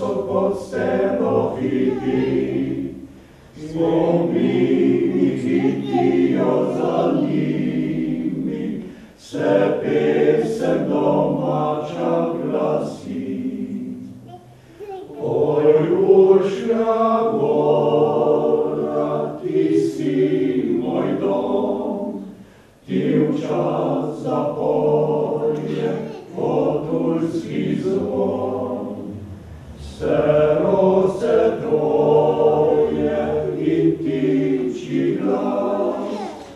visok pod steno hiti, spomini hitijo za njimi, se pesem domača glasi. Oj, Uršlja gora, ti si moj dom, ti včas zapoje potulski zvon. Se rose tvoje in tiči glas,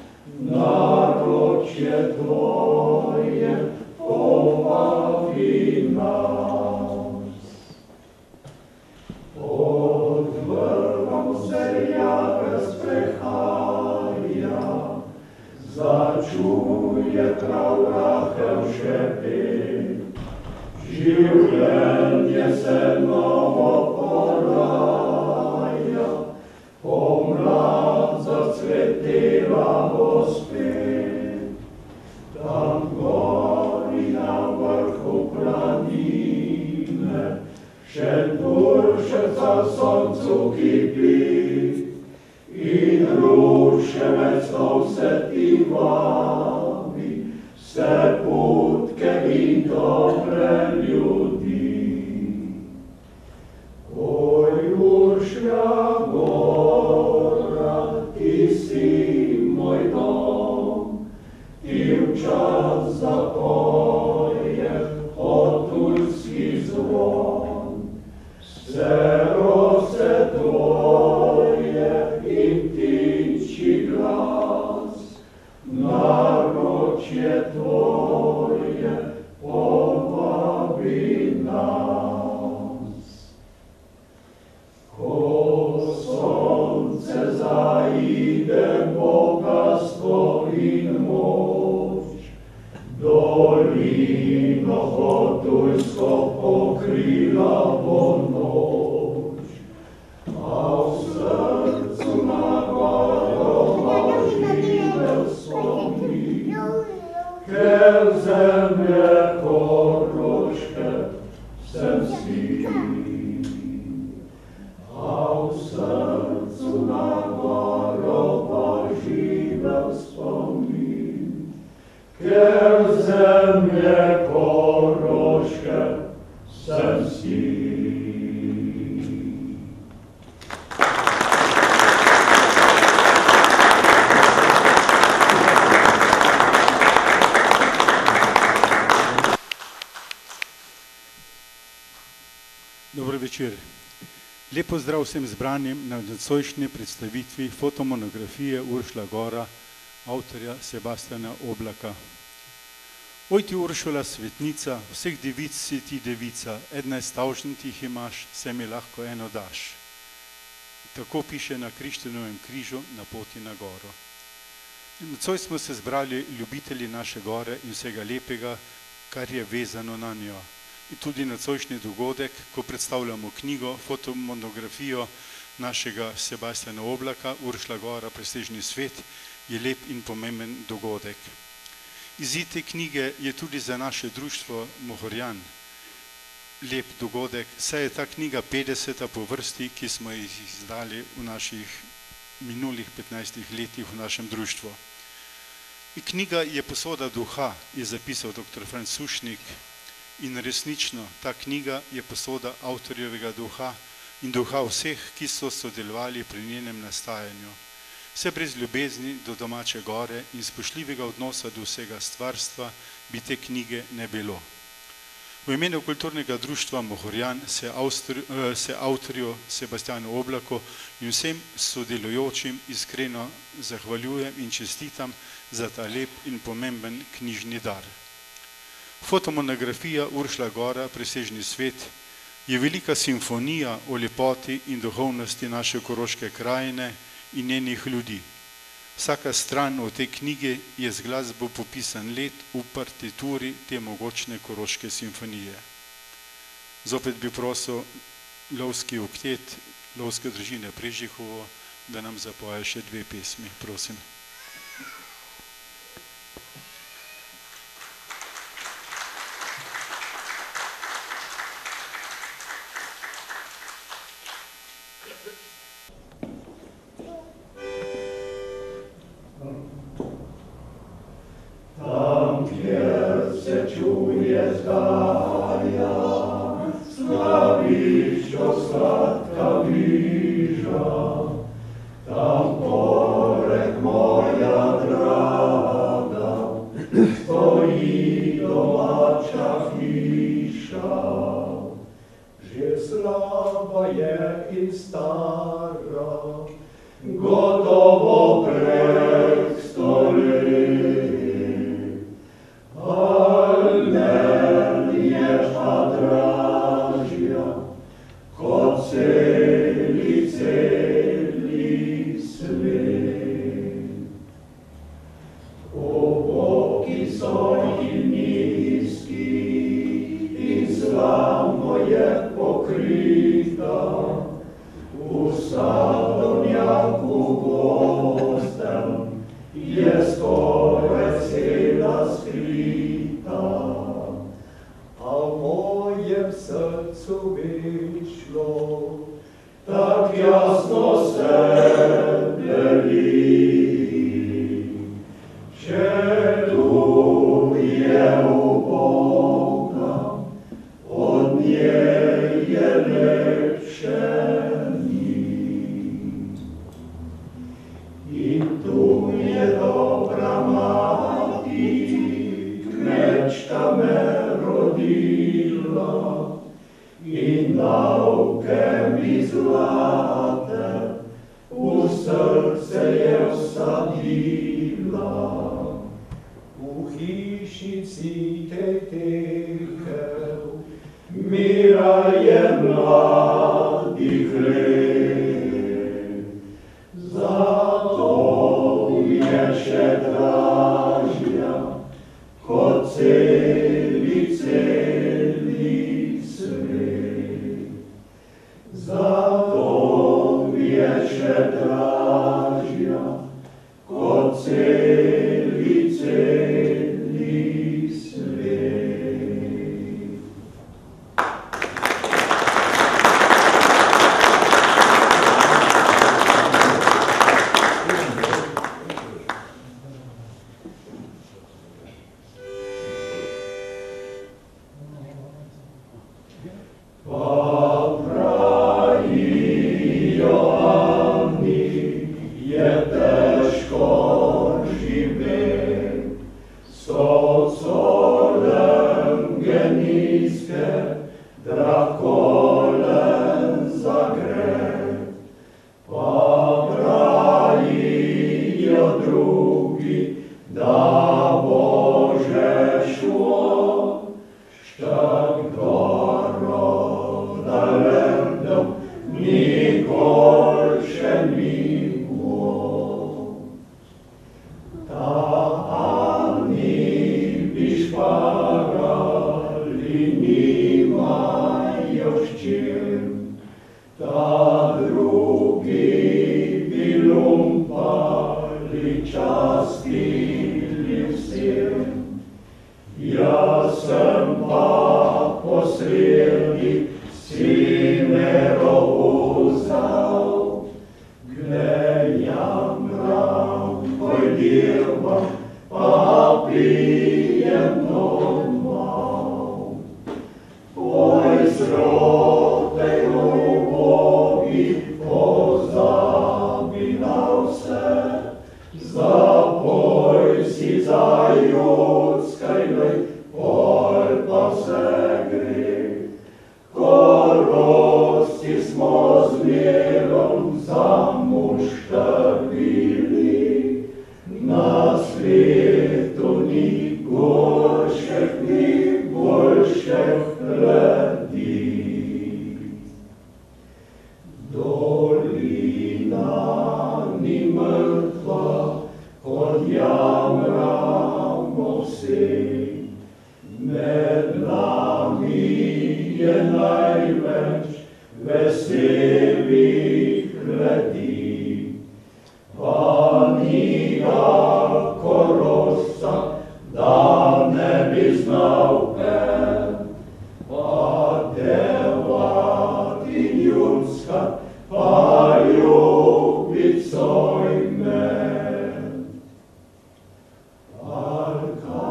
naročje tvoje povabi nas. Pod vrhom seljaka sprehaja, začuje prav rahel šepet. Življenje se novo poraja, pomlad zacvetela bo spet. Tam gori na vrhu planine, še Turševca v soncu kipi, in ruševecov se ti vabi, vse putke in dobre ljudi. Oj, Uršlja gora, ti si moj dom, ti včas zapoje potulski zvon. Vse rose tvoje in tiči glas, naročje tvoje povabi nas. Ko sonce zaide, bogatstvo in moč, dolino potulsko pokrila bo noč, a v srcu na goro živel spomin, ker zemlje Koroške sem sin. A v srcu na goro živel spomin, ker zemlje Koroške sem sin. Dobro večer. Lep pozdrav vsem zbranim na nocojšnji predstavitvi fotomonografije Uršlja gora, avtorja Sebastiana Oblaka. Oj ti Uršula svetnica, vseh devic si ti devica, 11 tavžen ti jih imaš, se mi lahko eno daš. Tako piše na Krištonovem križu na poti na goro. Nocoj smo se zbrali ljubitelji naše gore in vsega lepega, kar je vezano na njo. In tudi nocojšnji dogodek, ko predstavljamo knjigo, fotomonografijo našega Sebastiana Oblaka, Uršlja gora, presežni svet, je lep in pomemben dogodek. Izid te knjige je tudi za naše društvo Mohorjan lep dogodek, saj je ta knjiga 50. po vrsti, ki smo jih izdali v naših minulih 15 letih v našem društvu. In knjiga je posoda duha, je zapisal dr. Franc Sušnik, in resnično ta knjiga je posoda avtorjevega duha in duha vseh, ki so sodelovali pri njenem nastajanju. Vse brez ljubezni do domače gore in spoštljivega odnosa do vsega stvarstva bi te knjige ne bilo. V imenu kulturnega društva Mohorjan se avtorju Sebastianu Oblaku in vsem sodelujočim iskreno zahvaljujem in čestitam za ta lep in pomemben knjižni dar. Fotomonografija Uršlja gora, presežni svet, je velika simfonija o lepoti in duhovnosti naše koroške krajine in njenih ljudi. Vsaka stran od te knjige je z glasbo popisan let v partituri te mogočne koroške simfonije. Zopet bi prosil lovski oktet, lovske družine Prežihovo, da nam zapoje še 2 pesmi, prosim. liščo sladka viža, tam poleg moja draga, stoji domača hiša. Že slaba je in stara, gotovo prek 100 let. Al meni je pa dražja, kot celi svet. Oboki so in nizki, in slavno je pokrita, v sadovnjaku gostem je skoraj cela skrita. A v mojem srcu večno tak jasno se beli. Če duh je v Boga, od nje je lepše ni. In tu je dobra mati, kmečka me rodila, in nauke mi zlate v srce je vsadila. V hišici tekel, mira je mladih let. Zato je še dražja, kot celi svet. Zato je še dražja, kot celi svet.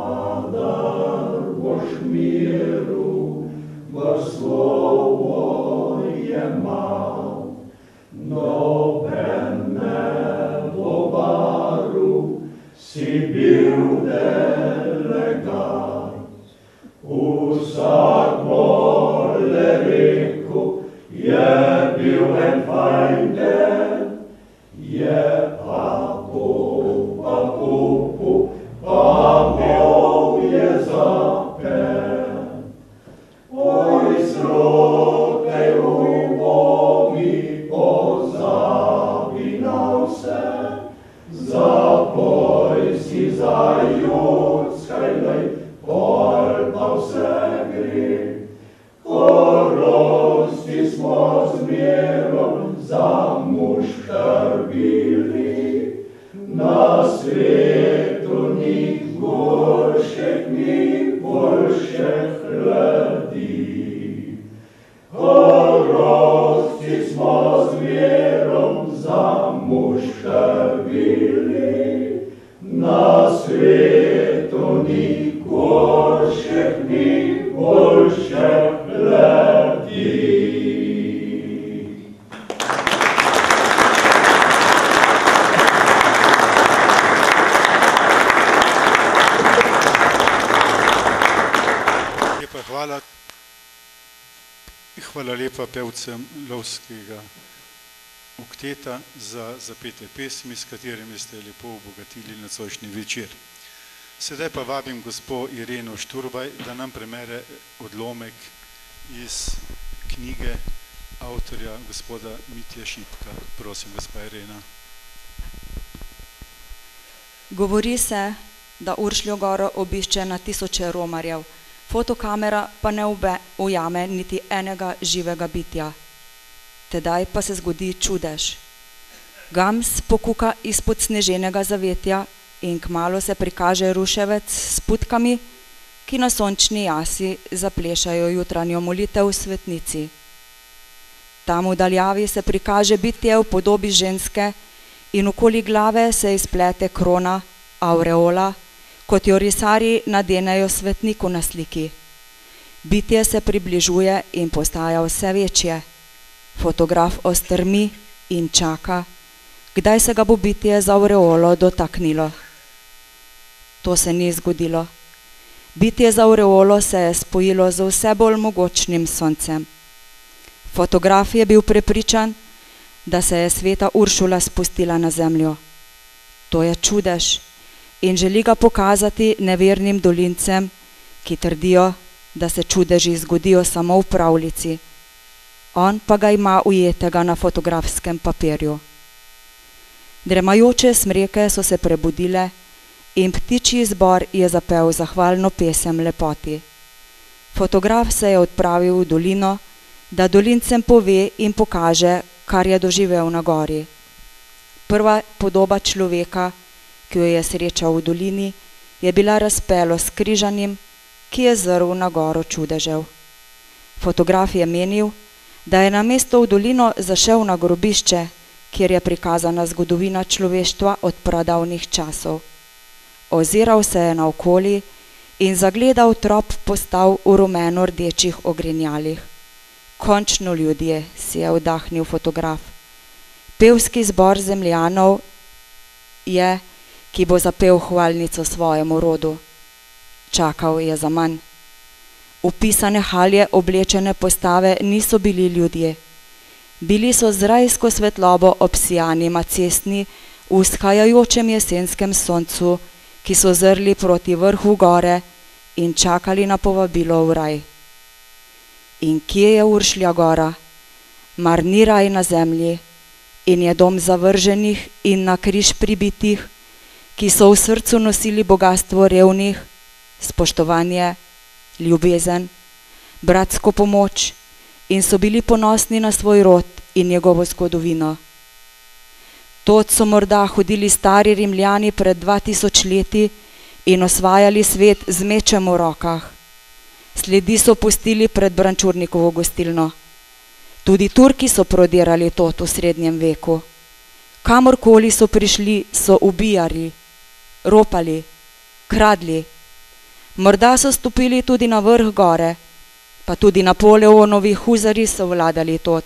Slovo je mal, noben ne bo varu, si bil delegat. Vsak vole rekel, je bil en fajn den, je pa kupu, pa mol je zapel. Oj, srokaj ubogi, pozabi na vse, zapoj si za judskaj lej, pol pa vse gre. Korosti smo z mirom za muškar bili, na svetu ni boljše hladi. Korosti smo z mirom za muškar bili, na svetu ni boljše hladi. Hvala lepa pevcem lovskega okteta za zapete pesmi, s katerimi ste lepo obogatili nocojšnji večer. Sedaj pa vabim gospo Ireno Šturbaj, da nam premere odlomek iz knjige avtorja gospoda Mitje Šipka. Prosim, gospa Irena. Govori se, da Uršljo goro obišče na tisoče romarjev, fotokamera pa ne ujame niti enega živega bitja. Tedaj pa se zgodi čudež. Gams pokuka izpod sneženega zavetja in kmalu se prikaže ruševec s putkami, ki na sončni jasi zaplešajo jutranjo molitev v svetnici. Tam v daljavi se prikaže bitje v podobi ženske in okoli glave se izplete krona, aureola, kot jo risarji nadenejo svetniku na sliki. Bitje se približuje in postaja vse večje. Fotograf ostrmi in čaka, kdaj se ga bo bitje z aureolo dotaknilo. To se ni zgodilo. Bitje z aureolo se je spojilo z vse bolj mogočnim soncem. Fotograf je bil prepričan, da se je sveta Uršula spustila na zemljo. To je čudež in želi ga pokazati nevernim dolincem, ki trdijo, da se čudeži zgodijo samo v pravljici. On pa ga ima ujetega na fotografskem papirju. Dremajoče smreke so se prebudile in ptičji zbor je zapel zahvalno pesem lepoti. Fotograf se je odpravil v dolino, da dolincem pove in pokaže, kar je doživel na gori. Prva podoba človeka, ki jo je srečal v dolini, je bila razpelo s križanjem, ki je zrl na goro čudežev. Fotograf je menil, da je na mesto v dolino zašel na grobišče, kjer je prikazana zgodovina človeštva od pradavnih časov. Oziral se je naokoli in zagledal trop postav v rumeno-rdečih ogrinjalih. Končno ljudje, si je vdahnil fotograf. Pevski zbor zemljanov je, ki bo zapel hvalnico svojemu rodu. Čakal je za manj. Vpisane halje oblečene postave niso bili ljudje. Bili so z rajsko svetlobo obsijani macesni v vzhajajočem jesenskem soncu, ki so zrli proti vrhu gore in čakali na povabilo v raj. In kje je Uršlja gora? Mar ni raj na zemlji in je dom zavrženih in na križ pribitih, ki so v srcu nosili bogastvo revnih, spoštovanje, ljubezen, bratsko pomoč in so bili ponosni na svoj rod in njegovo zgodovino. Tod so morda hodili stari Rimljani pred 2000 leti in osvajali svet z mečem v rokah. Sledi so pustili pred Brančurnikovo gostilno. Tudi Turki so prodirali tod v srednjem veku. Kamorkoli so prišli, so ubijali, ropali, kradli. Morda so stopili tudi na vrh gore, pa tudi Napoleonovi huzari so vladali tod.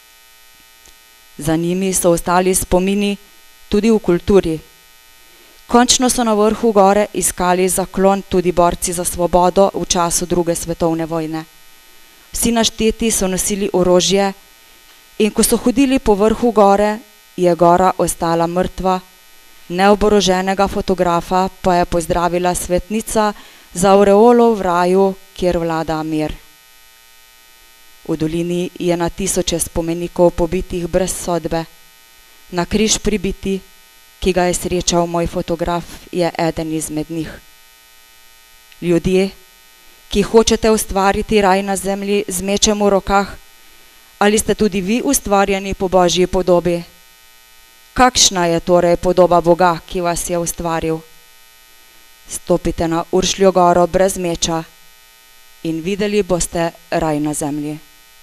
Za njimi so ostali spomini tudi v kulturi. Končno so na vrhu gore iskali zaklon tudi borci za svobodo v času druge svetovne vojne. Vsi našteti so nosili orožje in ko so hodili po vrhu gore, je gora ostala mrtva, neoboroženega fotografa pa je pozdravila svetnica za aureolo v raju, kjer vlada mir. V dolini je na tisoče spomenikov pobitih brez sodbe. Na križ pribiti, ki ga je srečal moj fotograf, je eden izmed njih. Ljudje, ki hočete ustvariti raj na zemlji z mečem v rokah, ali ste tudi vi ustvarjeni po Božji podobi? Kakšna je torej podoba Boga, ki vas je ustvaril? Stopite na Uršljo goro brez meča in videli boste raj na zemlji.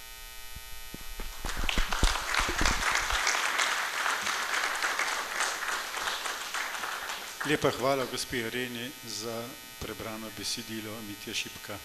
Lepa hvala gospe Ireni za prebrano besedilo Mitje Šipka.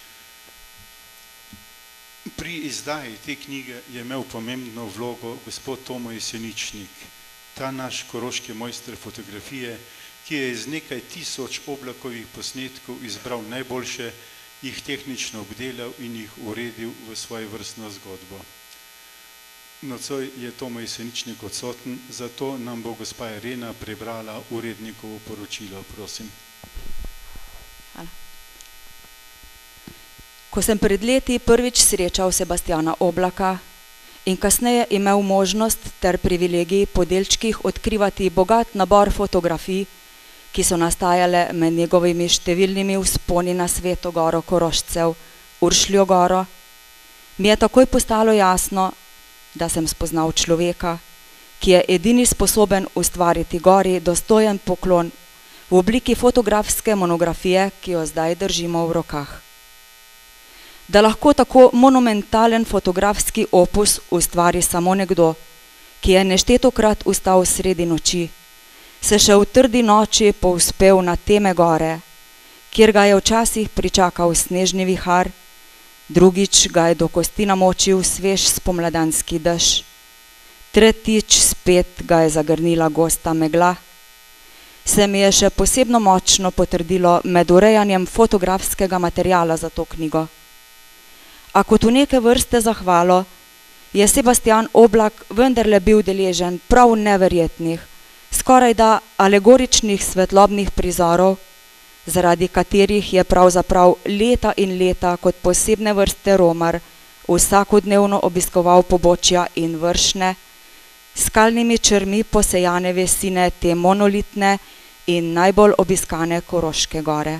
Pri izdaji te knjige je imel pomembno vlogo gospod Tomo Jeseničnik, ta naš koroški mojster fotografije, ki je iz nekaj tisoč oblakovih posnetkov izbral najboljše, jih tehnično obdelal in jih uredil v svojo vrstno zgodbo. Nocoj je Tomo Jeseničnik odsoten, zato nam bo gospa Irena prebrala urednikovo poročilo, prosim. Hvala. Ko sem pred leti prvič srečal Sebastjana Oblaka in kasneje imel možnost ter privilegij po delčkih odkrivati bogat nabor fotografij, ki so nastajale med njegovimi številnimi vzponi na Sveto goro Korošcev, Uršljo goro, mi je takoj postalo jasno, da sem spoznal človeka, ki je edini sposoben ustvariti gori dostojen poklon v obliki fotografske monografije, ki jo zdaj držimo v rokah. Da lahko tako monumentalen fotografski opus ustvari samo nekdo, ki je neštetokrat vstal sredi noči, se še v trdi noči povzpel na teme gore, kjer ga je včasih pričakal snežni vihar, drugič ga je do kosti namočil svež spomladanski dež, tretjič spet ga je zagrnila gosta megla, se mi je še posebno močno potrdilo med urejanjem fotografskega materiala za to knjigo. A kot v neke vrste zahvalo, je Sebastjan Oblak vendarle bil deležen prav neverjetnih, skorajda alegoričnih svetlobnih prizorov, zaradi katerih je pravzaprav leta in leta kot posebne vrste romar vsakodnevno obiskoval pobočja in vršne, skalnimi črmi posejane vesine te monolitne in najbolj obiskane Koroške gore.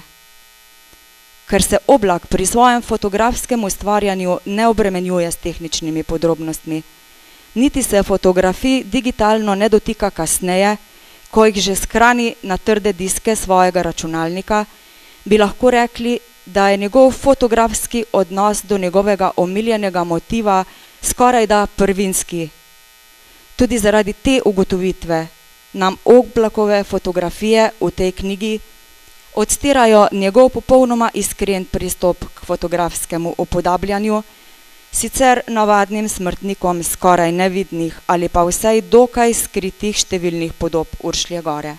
Ker se Oblak pri svojem fotografskem ustvarjanju ne obremenjuje s tehničnimi podrobnostmi, niti se fotografij digitalno ne dotika kasneje, ko jih že shrani na trde diske svojega računalnika, bi lahko rekli, da je njegov fotografski odnos do njegovega omiljenega motiva skorajda prvinski. Tudi zaradi te ugotovitve nam Oblakove fotografije v tej knjigi odstirajo njegov popolnoma iskren pristop k fotografskemu upodabljanju, sicer navadnim smrtnikom skoraj nevidnih ali pa vsaj dokaj skritih številnih podob Uršlje gore.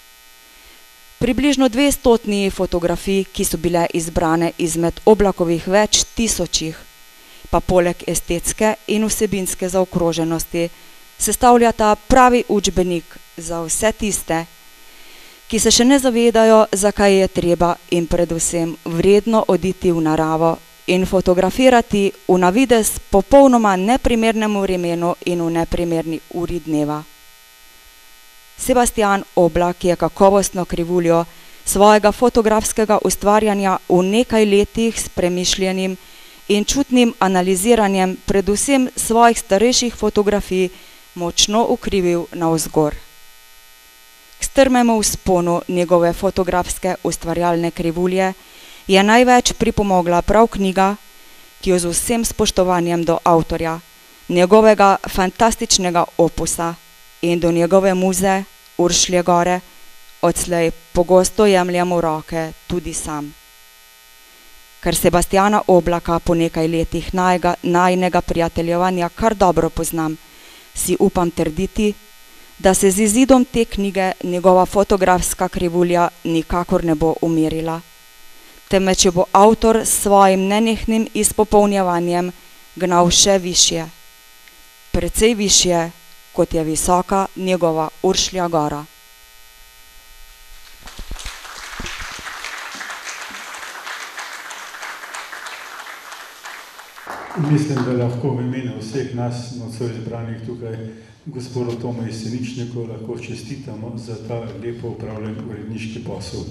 Približno 200 fotografij, ki so bile izbrane izmed Oblakovih več tisočih, pa poleg estetske in vsebinske zaokroženosti, sestavljata pravi učbenik za vse tiste, ki se še ne zavedajo, zakaj je treba in predvsem vredno oditi v naravo in fotografirati v navidez popolnoma neprimernemu vremenu in v neprimerni uri dneva. Sebastjan Oblak je kakovostno krivuljo svojega fotografskega ustvarjanja v nekaj letih s premišljenim in čutnim analiziranjem predvsem svojih starejših fotografij močno ukrivil navzgor. K strmemu vzponu njegove fotografske ustvarjalne krivulje je največ pripomogla prav knjiga, ki jo z vsem spoštovanjem do avtorja, njegovega fantastičnega opusa in do njegove muze Uršlje gore odslej pogosto jemljem v roke tudi sam. Ker Sebastiana Oblaka po nekaj letih najinega prijateljevanja kar dobro poznam, si upam trditi, da se z izidom te knjige njegova fotografska krivulja nikakor ne bo umirila, temveč jo bo avtor s svojim nenehnim izpopolnjevanjem gnal še višje, precej višje, kot je visoka njegova Uršlja gora. Mislim, da lahko v imenu vseh nas, nocoj izbranih tukaj, gospodu Tomu Jeseničniku lahko čestitamo za ta lepo upravljen uredniški posel.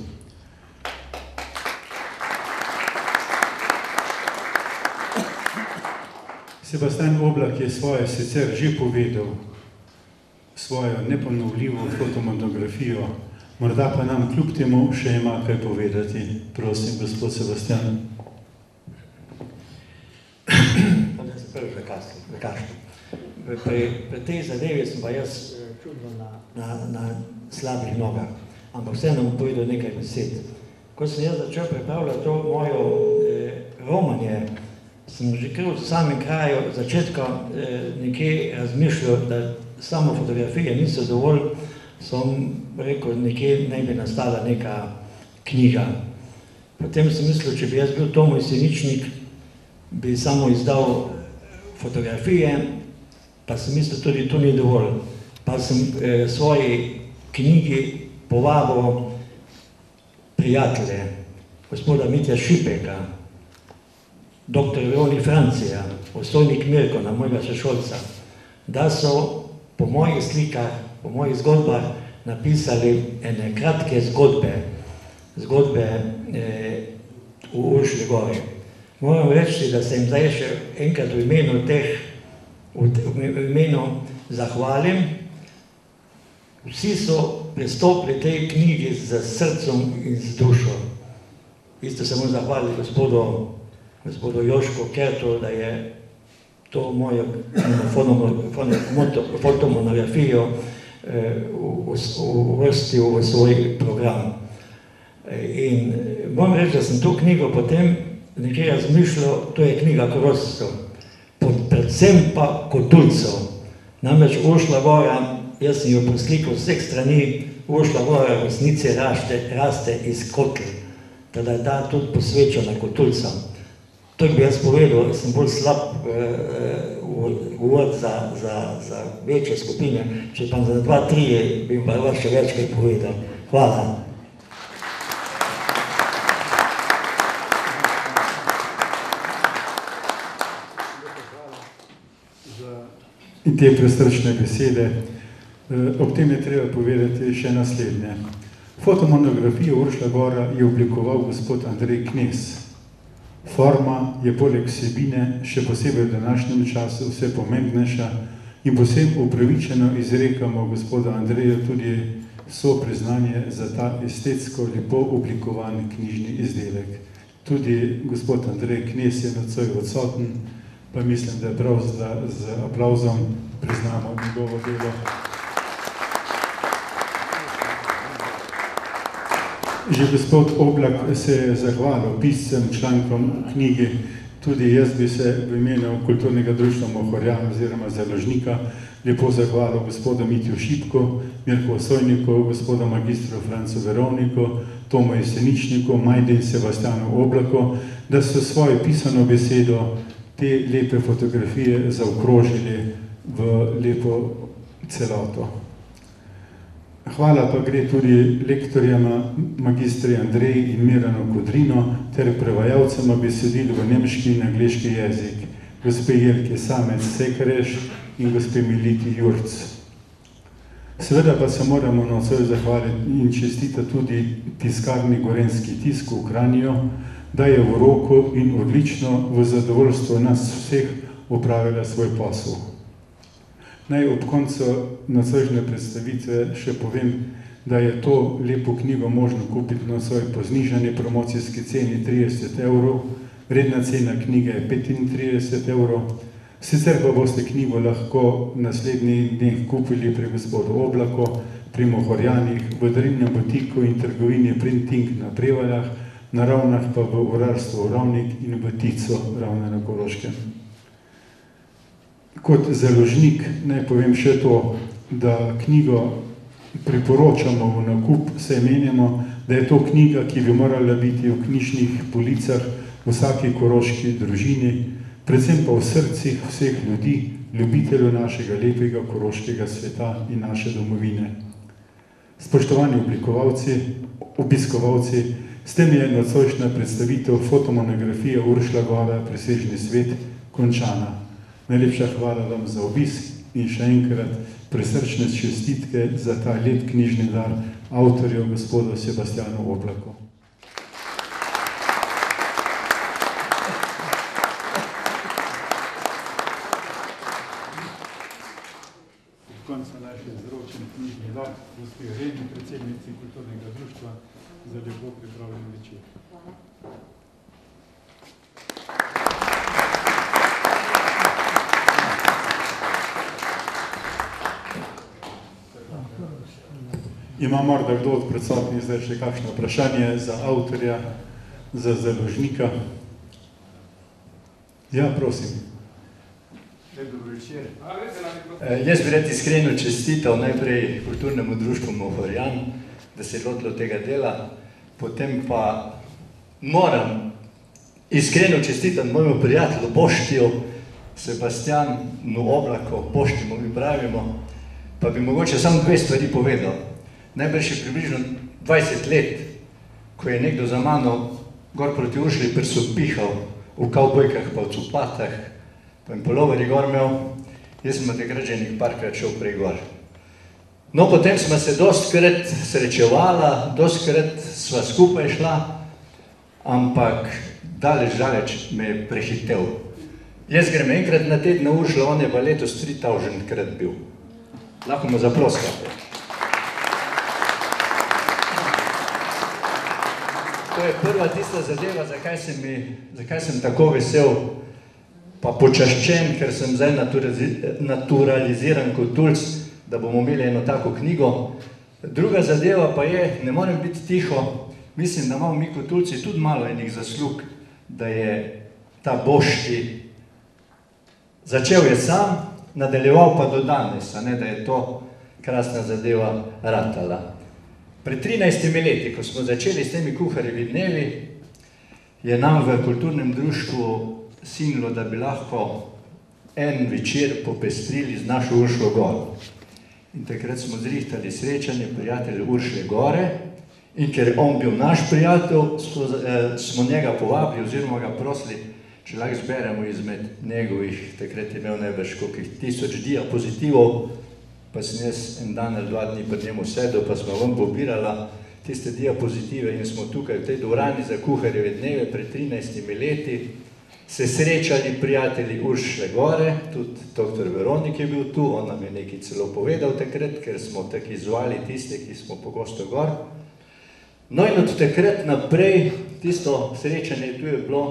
Sebastian Oblak je svoje sicer že povedal, svojo neponovljivo fotomonografijo, morda pa nam kljub temu še ima kaj povedati. Prosim, gospod Sebastian. Pri tej zadevi sem pa jaz čudno na slabih nogah, ampak vseeno bom povedal nekaj besed. Ko sem jaz začel pripravljati to mojo romanje, sem že kar v samem kraju začetka nekje razmišljal, da samo fotografije niso dovolj, sem rekel, nekje naj bi nastala neka knjiga. Potem sem mislil, če bi jaz bil Tomo Jeseničnik, bi samo izdal fotografije, pa sem mislil, tudi to ni dovolj. Pa sem svoji knjigi povabil prijatelje, gospoda Mitja Šipeka, dr. Veronik Francija, ostojnik Mirkona, mojega sošolca, da so po mojih slikah, po mojih zgodbah napisali ene kratke zgodbe v Uršlji gori. Moram reči, da se jim zdaj še enkrat v imenu zahvalim. Vsi so pristopili tej knjigi z srcem in z dušo. Isto se moram zahvaliti gospodu Jožku Kertu, da je to mojo fotomonografijo uvrstil v svoj program. In moram reči, da sem to knjigo potem nekaj razmišljal, to je knjiga Krostov, predvsem pa Kotulcev. Namreč Uršlja gora, jaz sem jo poslikal z vseh strani, Uršlja gora v resnici raste iz kotl, teda je ta tudi posvečena Kotulcem. To bi jaz povedal, sem bolj slab uvod za večje skupine, če pa za 2-3 bi pa vas še več kaj povedal. Hvala. In te prestrčne besede. Ob tem je treba povedati še naslednje. Fotomonografijo Uršlja gora je oblikoval gospod Andrej Knez. Forma je poleg vsebine še posebej v današnjem času vse pomembnejša in posebej upravičeno izrekamo gospoda Andreja tudi sopriznanje za ta estetsko lepo oblikovan knjižni izdelek. Tudi gospod Andrej Knez je nocoj odsoten, pa mislim, da je prav z aplauzom priznamo njegovo delo. Že gospod Oblak se je zahvalil piscem, člankom knjigi, tudi jaz bi se v imenu Kulturnega društva Mohorjan oziroma Založnika lepo zahvalil gospodu Mitju Šipku, Mirku Osojniku, gospodu magistru Francu Verovniku, Tomu Jeseničniku, Majdi in Sebastianu Oblaku, da so svojo pisano besedo te lepe fotografije zaokrožili v lepo celoto. Hvala pa gre tudi lektorjama magistri Andreji in Mirano Kodrino ter prevajalcema besedil v nemški in angleški jezik, gospe Jelke Samec Sekreš in gospe Militi Jurc. Seveda pa se moramo nocoj zahvaliti in čestitati tudi tiskarni Gorenjski tisk v Kranju, da je v roku in odlično v zadovoljstvo nas vseh opravila svoj posel. Naj ob koncu nocojšnje predstavitve še povem, da je to lepo knjigo možno kupiti na svoj po znižani promocijski ceni 30 €, redna cena knjige je 35 €, sicer pa boste knjigo lahko naslednjih dneh kupili pri gospodu Oblaku, pri Mohorjanih, v Darilnem butiku in trgovini Printing na Prevaljah, na Ravnah pa v Urarstvu Ravnik in v Tico Ravne na Koroškem. Kot založnik naj povem še to, da knjigo priporočamo v nakup, saj menimo, da je to knjiga, ki bi morala biti v knjižnih policah v vsaki koroški družini, predvsem pa v srcih vseh ljudi, ljubiteljev našega lepega koroškega sveta in naše domovine. Spoštovani obiskovalci, s tem je nocojšnja predstavitev fotomonografije Uršlja Gora Presežni svet končana. Najlepša hvala vam za obisk in še enkrat prisrčne čestitke za ta lep knjižni dar avtorju gospodu Sebastjanu Oblaku. Konca naše izročen knjižni dar, gospe Reni, predsednici Kulturnega društva, za lepo pripravljen večer. Ima morda kdo od predsotnih zdaj še kakšno vprašanje za avtorja, za založnika? Ja, prosim. Dobro večer. Jaz bi rad iskreno čestital najprej Kulturnemu društvu Mohorjan, da se je lotilo tega dela, potem pa moram iskreno čestitati mojemu prijatelju Boštiju, Sebastjanu Oblaku, Bošti mu mi pravimo, pa bi mogoče samo dve stvari povedal. Najprej še približno 20 let, ko je nekdo za mano gor proti Uršlji prsopihal v kavbojkah pa v copatah, pa in polovari gor imel, jaz sem takrat že parkrat šel prej gor. No, potem smo se dostkrat srečevala, dostkrat sva skupaj šla, ampak daleč me je prehitel. Jaz grem enkrat na teden na Uršlo, on je pa letos 3000-krat bil. Lahko mu zaploskate. To je prva tista zadeva, zakaj sem tako vesel, pa počaščen, ker sem zdaj naturaliziran kot tulc, da bomo imeli eno tako knjigo. Druga zadeva pa je, ne morem biti tiho, mislim, da imamo mi kot tulci tudi malo enih zaslug, da je ta Bošti začel je sam, nadaljeval pa do danes, a ne, da je to krasna zadeva ratala. Pred 13 leti, ko smo začeli s temi kuharjevi dnevi, je nam v Kulturnem društvu sinilo, da bi lahko en večer popestrili z našo Uršlo Goro. In takrat smo zrihtali srečanje prijatelja Uršle Gore in ker je on bil naš prijatelj, smo njega povabili oziroma ga prosili, če lahko zberemo izmed njegovih, takrat je imel najbrž kolikih 1000 diapozitivov, pa sem jaz en dan ali 2 dni pred njemu sedel, pa smo vam pobirala tiste diapozitive in smo tukaj v tej dvorani za kuharjeve dneve pred 13 leti se srečali prijatelji Uršle Gore, tudi dr. Veronik je bil tu, on nam je nekaj celo povedal takrat, ker smo tako izvali tiste, ki smo pogosto gor. No in od takrat naprej, tisto srečanje tu je bilo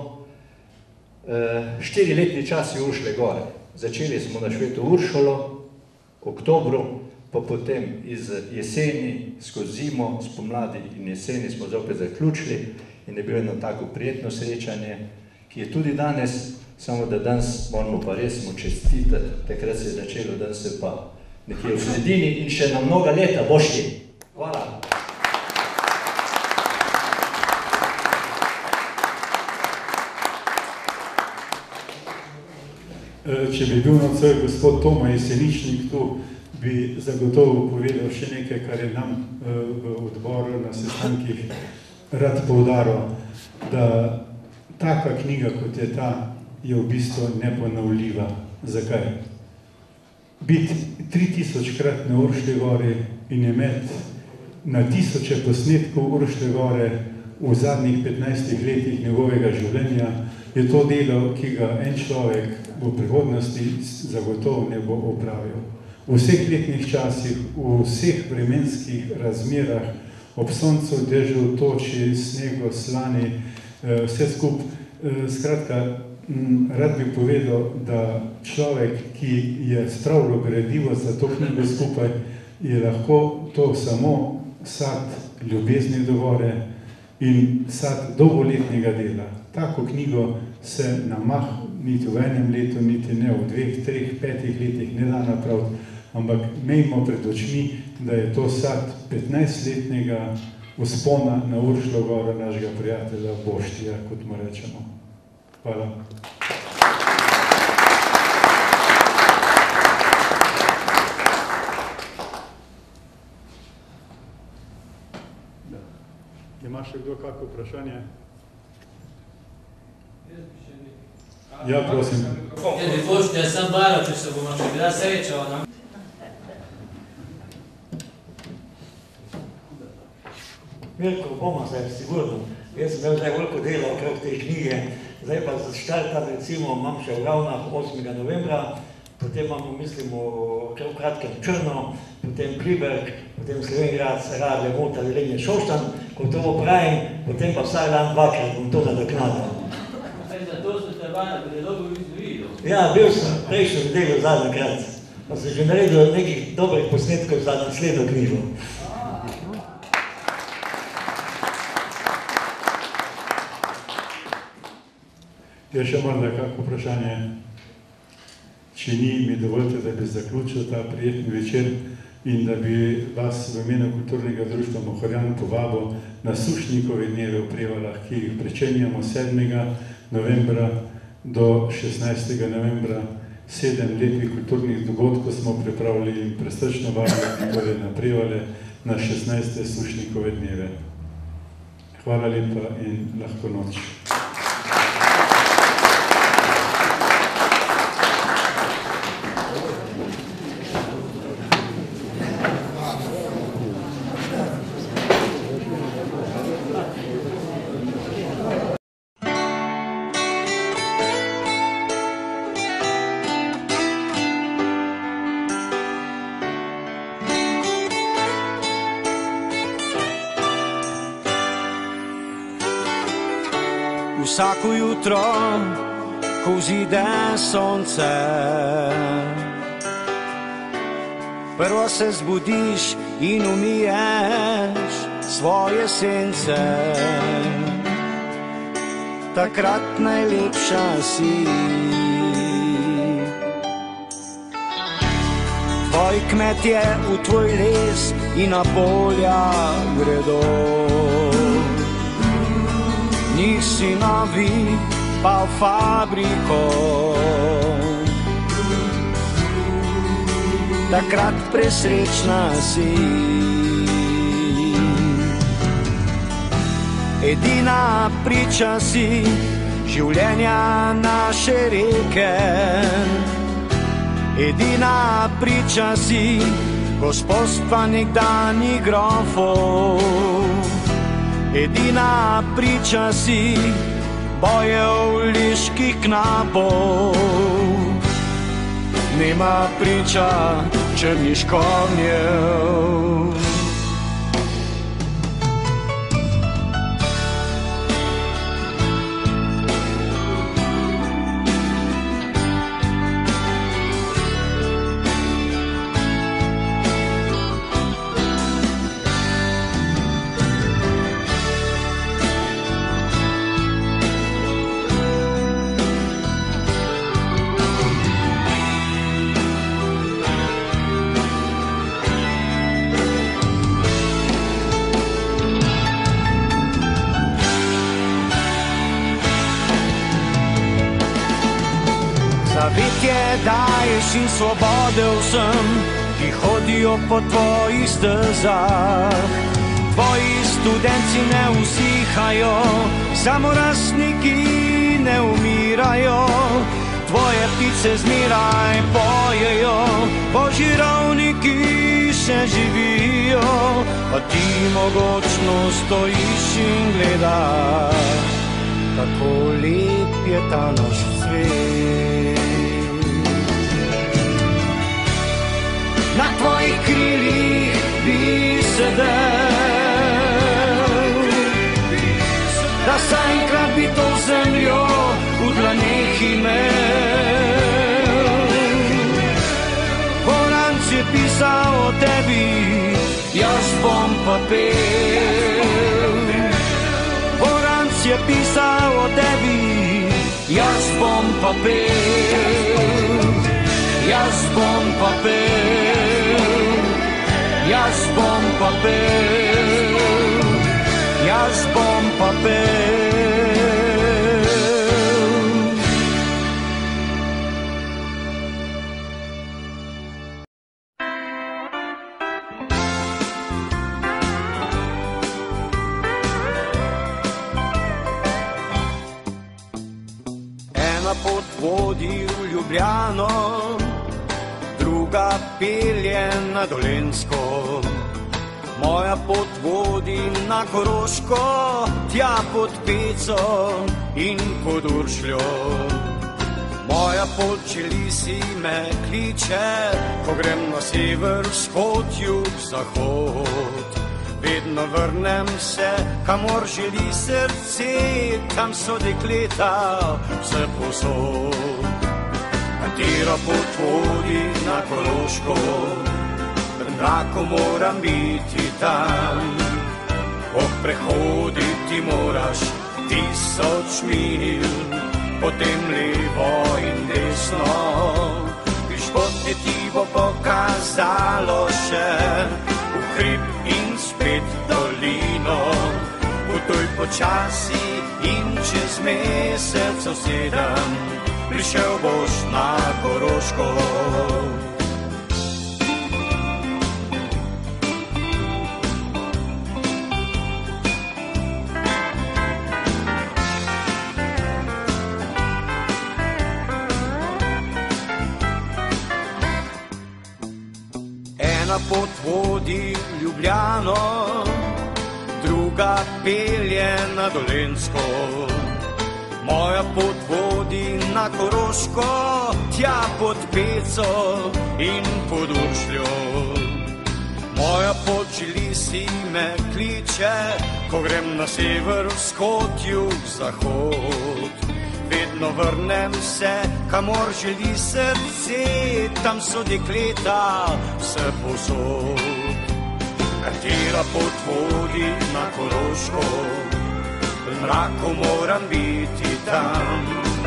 4-letni časi Uršle Gore. Začeli smo na Šveto Uršolo, oktobru, pa potem iz jeseni, skozi zimo, spomladi in jeseni smo zopet zaključili in je bilo eno tako prijetno srečanje, ki je tudi danes, samo da danes moramo pa res mu čestitati, takrat se je začelo, danes se pa nekje v sredini in še na mnoga leta, Bošti. Hvala. Če bi bil nocoj gospod Toma Jeseničnik tu, bi zagotovo povedal še nekaj, kar je nam v odboru na sestankih rad poudaril, da taka knjiga, kot je ta, je v bistvu neponovljiva. Zakaj? Biti 3000-krat na Uršli Gori in imeti na tisoče posnetkov Uršle Gore v zadnjih 15 letih njegovega življenja, je to delo, ki ga en človek v prihodnosti zagotovo ne bo opravil. V vseh letnih časih, v vseh vremenskih razmerah, ob soncu, dežju, toči, snegu, slani, vse skupaj. Skratka, rad bi povedal, da človek, ki je spravilo gradivo za to knjigo skupaj, je lahko to samo sad ljubezni do gore, in sad dolgoletnega dela. Tako knjigo se na mah niti v enem letu, niti ne v 2, 3, 5 letih ne da napraviti, ampak imejmo pred očmi, da je to sad 15-letnega vzpona na Uršljo goro našega prijatelja Boštija, kot mu rečemo. Hvala. Ima še kdo kako vprašanje? Ja, prosim. Jaz sem Baro, če se bomo še bila srečala. Mirko, bomo se, sigurno. Jaz sem imel zdaj veliko dela okrog te knjige, zdaj pa za štartam, recimo, imam še v Ravnah 8. novembra, potem imamo, mislimo, v kratkem Črno, potem Pliberg, potem Slovengrad, Radlje, Mota, Velenje, Šoštan, ko to opravim, potem pa vsak dan dvakrat bom to nadoknadil. Zato so te Bana, da je dobro videl. Ja, bil sem prejšnjo nedeljo zadnjikrat, pa sem že naredil nekih dobrih posnetkov za naslednjo knjigo. Je še morda kako vprašanje? Če ni, mi dovolite, da bi zaključil ta prijetni večer in da bi vas v imenu Kulturnega društva Mohorjan povabil na Sušnikove dneve v Prevaljah, ki jih pričenjamo 7. novembra do 16. novembra. 7 lepih kulturnih dogodkov smo pripravili in presrčno vabili na Prevalje na 16. Sušnikove dneve. Hvala lepa in lahko noč. Vsako jutro, ko vzide sonce, prvo se zbudiš in umiješ svoje sence. Takrat najlepša si. Tvoji kmetje v tvoj les in na polja gredo. Njih sinovi pa v fabriko. Takrat presrečna si. Edina priča si življenja naše reke. Edina priča si gospodstva nekdanjih grofov. Edina priča si bojev liških knapov. Nema priča črnih konjev. Zavetje daješ in svobode vsem, ki hodijo po tvojih stezah. Tvoji študenci ne usihajo, samorastniki ne umirajo. Tvoje ptice zmeraj pojejo, požirovniki še živijo. Pa ti mogočno stojiš in gledaš, kako lep je ta naš svet. Na tvojih krilih bi sedel, da saj enkrat bi to zemljo v dlaneh imel. Koran si pisal o tebi, jaz bom pa pel. tebi, jaz bom pa pel, jaz bom pa pel, jaz bom pa pel, jaz bom pa pel. Ena pot vodi v Ljubljano, druga pelje na Dolenjsko. Moja pot vodi na Koroško, tja pod Peco in pod Uršljo. Moja pot želi si me kliče, ko grem na sever, vzhod, jug, zahod. Vedno vrnem se, kamor želi srce, tam so dekleta vse posod. Katera pot vodi na Koroško, pred mrakom moram biti tam. Prehoditi moraš 1000 milj, potem levo in desno. Pišpot je ti bo pokazalo še v hrib in spet dolino. Potuj počasi in čez mesec 7 prišel boš na Koroško. Ena pot vodi v Ljubljano, druga pelje na Dolenjsko. Moja pot vodi na Koroško, tja pod Peco in pod Uršljo. Moja pot želi si me kliče, ko grem na sever, vzhod, jug, zahod. Vedno vrnem se, kamor želi srce, tam so dekleta vse posod. Katera pot vodi na Koroško, pred mrakom moram biti tam.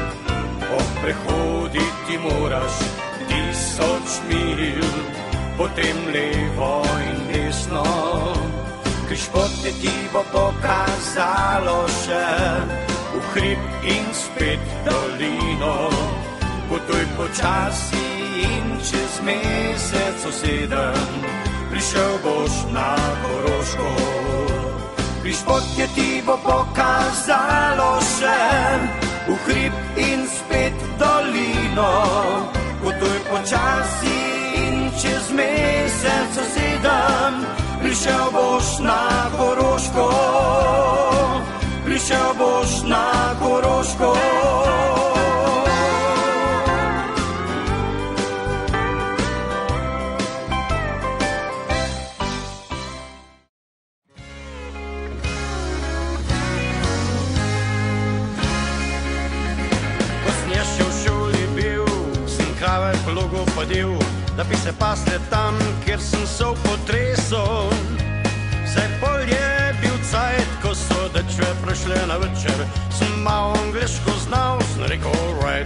Prehoditi moraš 1000 milj, potem levo in desno. Križpote ti bo pokazalo še v hrib in spet dolino. Potuj počasi in čez mesec 7 prišel boš na Koroško. Križpote ti bo pokazalo še v hrib in spet dolino. Potuj počasi in čez mesec 7 prišel boš na Koroško. Prišel boš na Koroško. Ko sem jaz še v šoli bil, sem krave plogo podil, da bi se pasle tam, kjer sem se potresel. Saj pol je bil cajt, ko so dečve prišle na večer, sem malo angliško znal, sem rekel alright.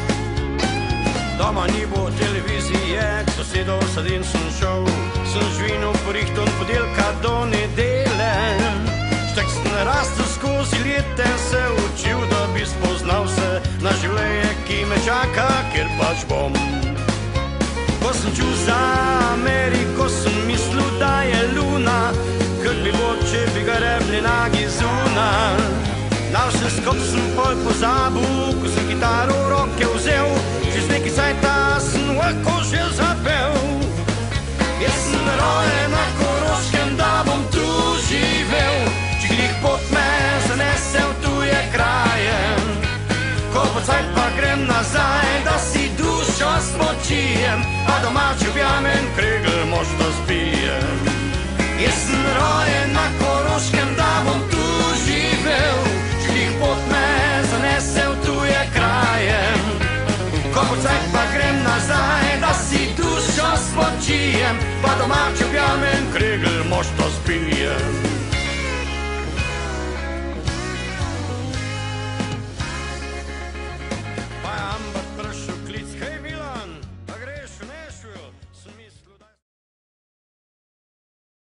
Doma ni bo televizije, k sosedov sadin sem šel, sem žvinil porihton podelka do nedele. Štek sem rastel skozi leta, se učil, da bi spoznal se na življenje, ki me čaka, ker pač bom. Ko sem čul za Ameriko, sem mislil, da je luna, kak bi bo, če bi ga rebli nagi zuna. Na vse skop sem pol pozabil, ko sem kitaro v roke vzel, čez nekaj cajta sem lahko že zapel. Jaz sem rojen na Koroškem, da bom tu živel, če grih pot me zanese v tuje kraje. Ko po cajt pa grem nazaj, da si dušo spočijem, a domač objamem kregel možno spijem. Jaz sem rojen na Koroškem, da bom tu živel, če grih pot me zanese v tuje kraje. Ko po cajt pa grem nazaj, da si dušo spočijem, pa domač objamem kregel možno spijem.